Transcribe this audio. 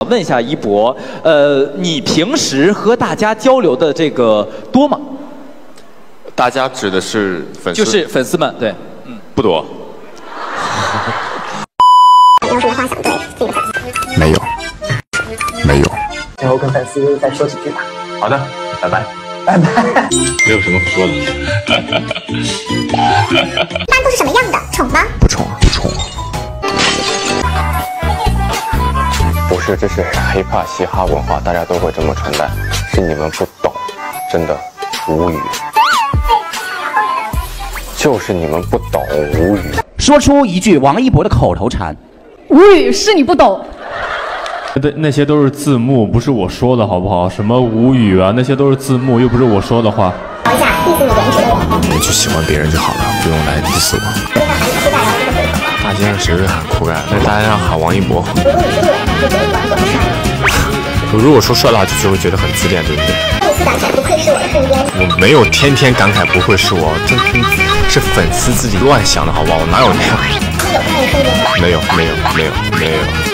问一下一博，你平时和大家交流的这个多吗？ 大家指的是粉丝， 就是粉丝们，对， 不多。 有什么话想对自己的粉丝？ 没有。 然后跟粉丝再说几句吧。 好的，拜拜。 拜拜。 没有什么可说的。 一般都是什么样的？宠吗？ 不宠。 不是，这是 hiphop 嘻哈文化，大家都会这么穿戴，是你们不懂，真的无语。就是你们不懂，无语。 说出一句王一博的口头禅。 无语是你不懂。 那些都是字幕，不是我说的，好不好？什么无语啊，那些都是字幕，又不是我说的话。 聊一下第四名颜值的人。 你去喜欢别人就好了，不用来 diss 我。大街上谁会喊酷盖？在大街上喊王一博。如果说帅的话，就会觉得很自恋，对不对？ 第四感慨不愧是我的身边。 我没有天天感慨不会是我，这是粉丝自己乱想的，好不好？我哪有那样？ 你有看你身边吗？ 没有。